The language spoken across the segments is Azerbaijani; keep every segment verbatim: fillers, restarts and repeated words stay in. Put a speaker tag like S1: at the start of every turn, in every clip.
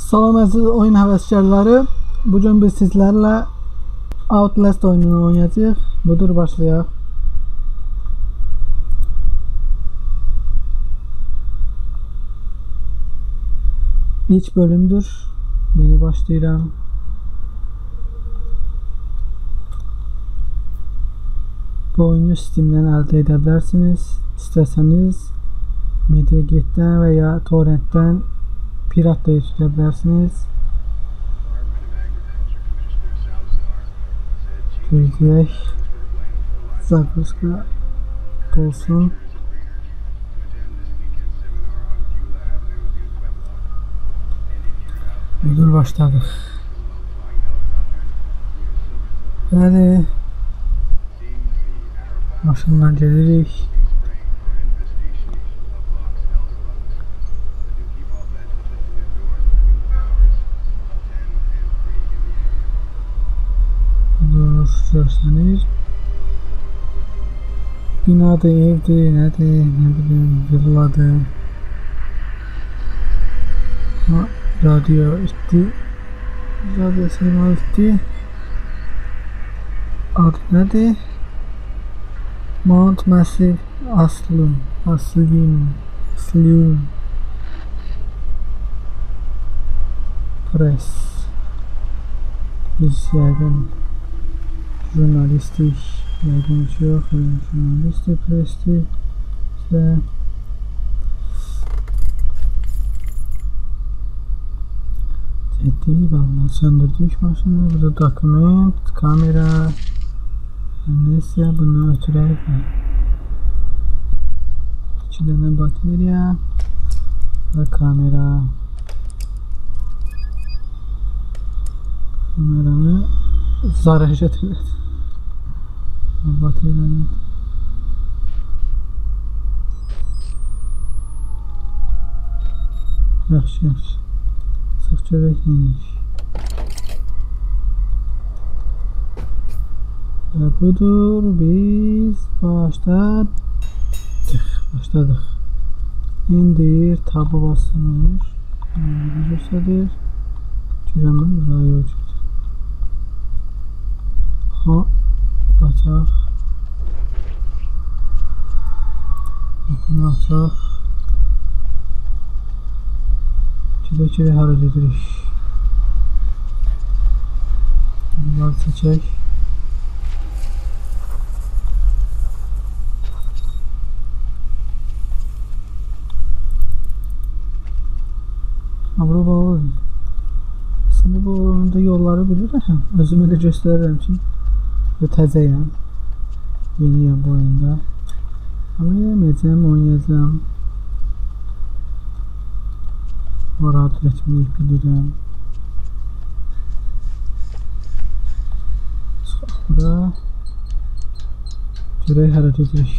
S1: Salam əziz oyun həvəskarları. Bugün biz sizlərlə Outlast oyununu oynayacağıq. Budur, başlayaq. İlk bölümdür. Yeni başlayıram. Bu oyunu Steam'dən əldə edə bilərsiniz. İstəsəniz MediaGet'dən və ya Torrent'dən pirat da yükləyə bilərsiniz. Gözləyək. Zagruska olsun. Budur, başladıq. Bəli. Maşınla gedirik. Budur, görsənir. Binadır, evdir, nədir, nə bilim, villadır. Ha, radyo itdi. Radyo signal itdi. Adı nədir? Mount Massive Asylum. Asylum. Asylum. Press. Biz yəqin jurnalistik, yəqin ki yox, jurnalistik pressdir. İşte ciddi bağlı söndürdük maşını. Burada dokument, kamera. Neyse, bunu ötürək. İki dənə bateriya və kamera. Kameranı zararət elədi. Bateriyanı yaxşı, yaxşı. Sıx görək neymiş. Və budur, biz başladıq. Başladıq. İndir, tabu basılır. Göstərir. Görəmir, rayı ucud. Ha, açaq. Bakını açaq. Gedək, hara gedirik. Bunları çəkək. Bura bağlıdır. Aslında bu oyunda yolları bilirəm. Özümü də göstərirəm ki, təzəyəm. Yeniyəm bu oyunda. Amma yeməyəcəm, oynayacam. Rahat etməyib bilirəm. Çıxaq bura. Görək, hərə gedirik.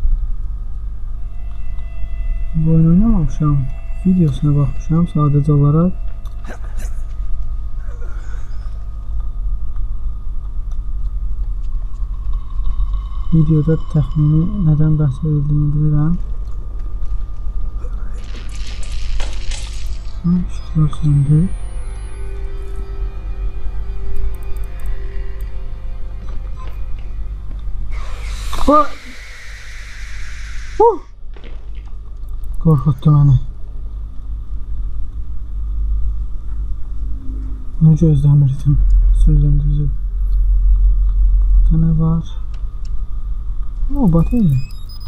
S1: Bu oyunu oynamamışam. Videosuna baxmışam sadəcə olaraq. Videoda təxmini nədən bəhs edildiyini bilirəm. İşıqlar söndü. Qorxutdu məni. Bunu gözləmirdim. Sözüm düzü. Burada nə var? O, bateriya.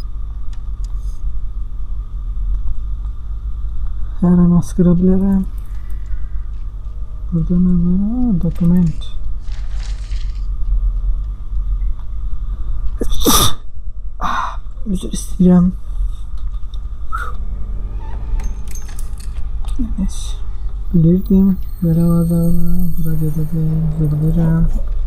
S1: Hər an asqıra bilərəm. Burada nə var? Dokument. Üzr istəyirəm. Bilirdim. Belə vazarına. Bura gedəcəm. Üzr bilirəm.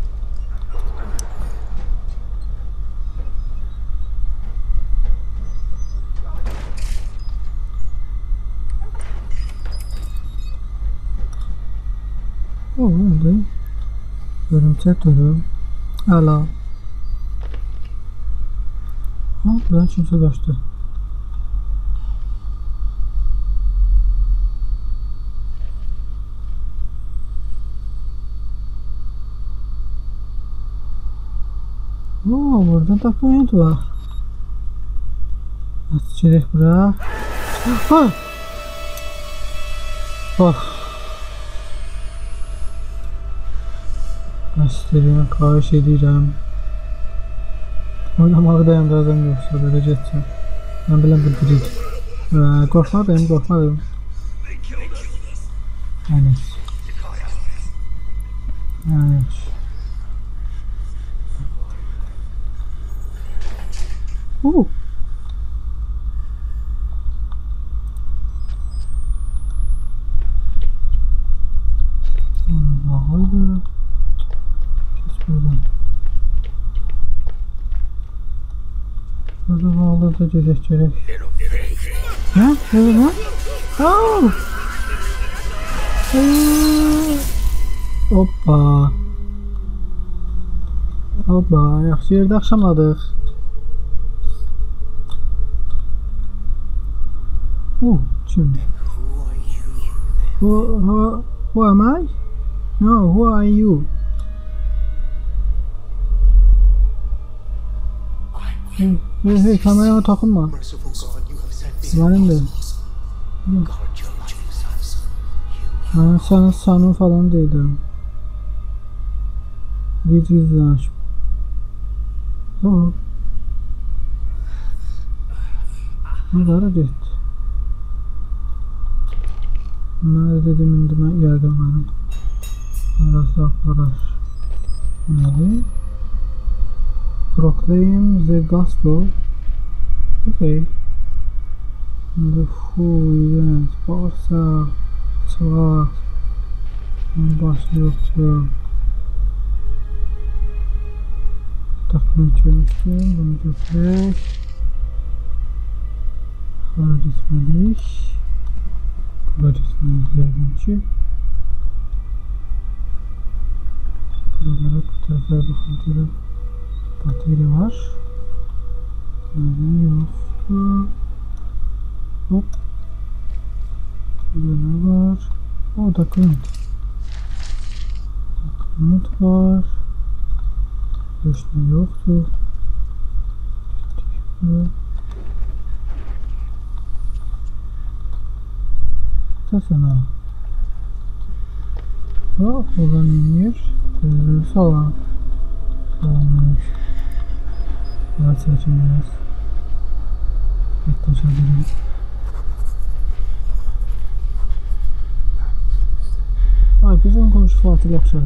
S1: O, öyle. Örümcek durum. Hala. Ha, buradan kimse kaçtı. Oo, burada dokument var. Açacağız bura. Ha! Of. Göstereyim, xahiş edirəm. Oynamaqdayım, birazdan yoxsa belə geçəcəm. Mən biləm bildirik. Qorxmadım, qorxmadım. Evet. Evet. Uh. Haydi. Geç buradan. Burada bağlı da gerek gerek. Ne? Ne? Ne? Oh! Hoppa. Hoppa. Yaxşı yerdə axşamladıq. Oh, kim? Who, who, who am I? No, who are you? Hey, hey, hey, kamerama dokunma. Benim de. Ben sana sanım falan değilim. Giz giz aç. Oh. Ne kadar gitti? Ne dedim indi ben geldim benim. Arası aparar. Neydi? Proclaim the gospel. Okay. The full event. Bağırsak. Çağat. Başlıyordu. Dokument görmüştüm. Bunu götürək. Xaric etmədik. Xaric etmədik yəqin ki. Buralara bu tərəflərə baxın görək. Batarya var. Nerede yoktu. Hop. Burada ne var? O dokument. Dokument var. Başta yoktu. Sesena. Hop. Oradan iniyor. Gözleri salan. Olmuş. Biraz seçeceğiz. Yaklaşabiliriz. Ay bizim konuş Fatih yapışalım.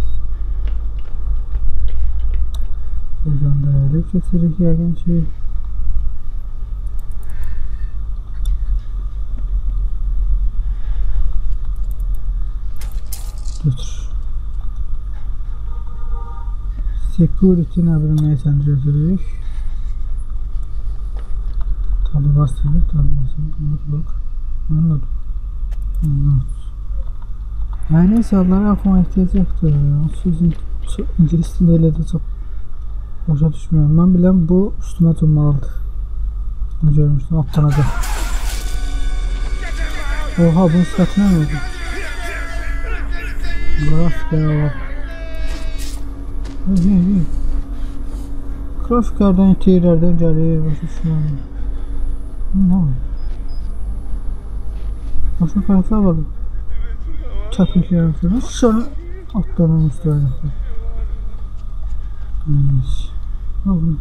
S1: Buradan da elif getirik yəqin ki. Götür. Security nə bilim nəysən götürük. Tabi bastırıq, tabi bastırıq. Unutluq. Unutluq. Unutluq. Her neyse onlara yapma ihtiyaç yoktur. Sizin İngiliz dilində elə də çox başa düşmüyorum. Ben biləm bu üstümə tutmalıdır. Bunu görmüştüm, atlanacaq. Oha, bunun sifətinə nə oldu? Grafikaya bak. Hey, hey, hey. Grafiklərdən, itirlərdən gəlir, başa düşmüyorum. Ne var? Başka karakter var. Çapıklar yapıyorlar. Sonra atlarının üstüne yapıyor. Evet. Alın.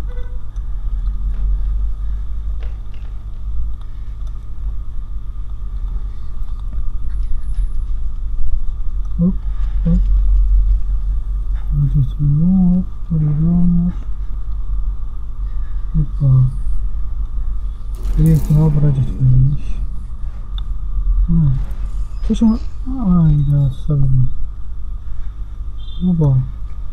S1: Hop hop. Burada etmiyor. Burada olmuş. Hoppa. Bir ihtimal burada etmeliymiş. Hmm. Keşke ayda sabırma. Hoppa.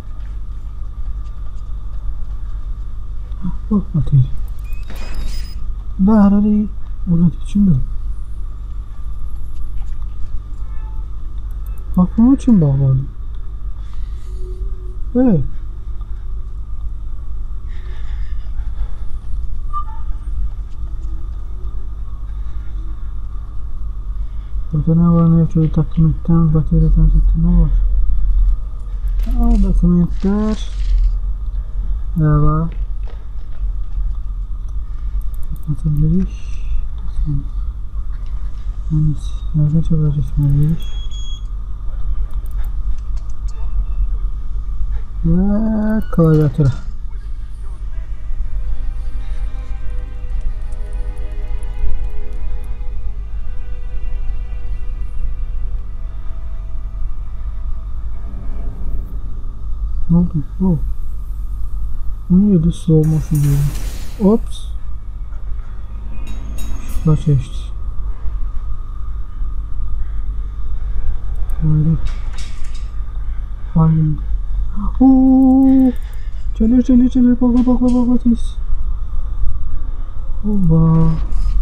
S1: Oh, atayım. Bahar arayı orada içinde. Bak bunun için bağladım. Evet. Burada ne var ne yok şöyle dokumentten, bataryadan zaten ne var? Aa dokumentler. Ne var? atabilirik. Yalnız nereden çabuk geçmeliyiz? Ve klaviatura. Ne oldu? Oh. Onu öyle slow motion diyorum. Ops. Şurada çeşit. Böyle. Hayır. Ooo. Çelir çelir çelir. Bakla bakla bakla tez. Oba.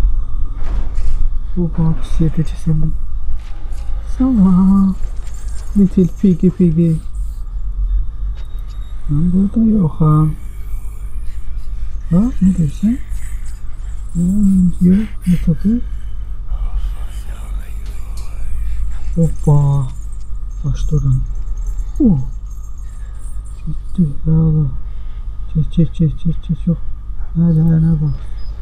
S1: Oba. Pisiye geçesendim. Sana. Little piggy piggy. Ben burada yok ha. Ha ne dersin? Hmm, yok ne tadı? Hoppa. Baş durun. Uh. Gitti. Bravo. Çek çek çek çek çek yok. Hadi hadi bak.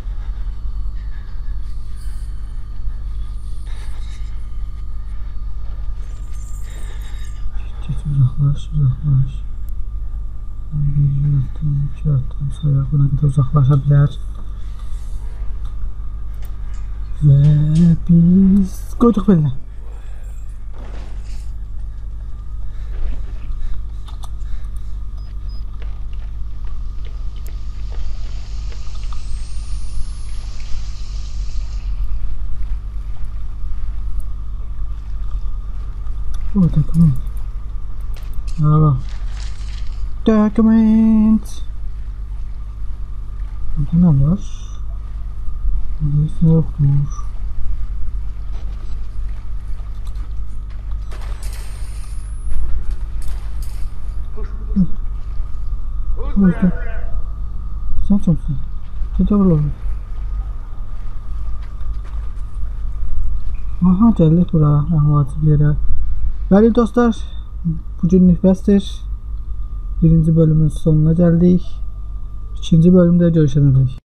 S1: Çek çek uzaklaş uzaklaş. Bir attım, iki attım, sonra buna kadar uzaklaşabilir. Ve biz koyduk böyle. O dokument. Bravo. Document. Burada ne var? Burada hiç ne yoktur. Burada. Sen çomsun. Tutar olur. Aha geldik bura. Ahvatı bir yere. Bəli dostlar. Bugünlük bəsdir. Birinci bölümün sonuna geldik. İkinci bölümde görüşene dek.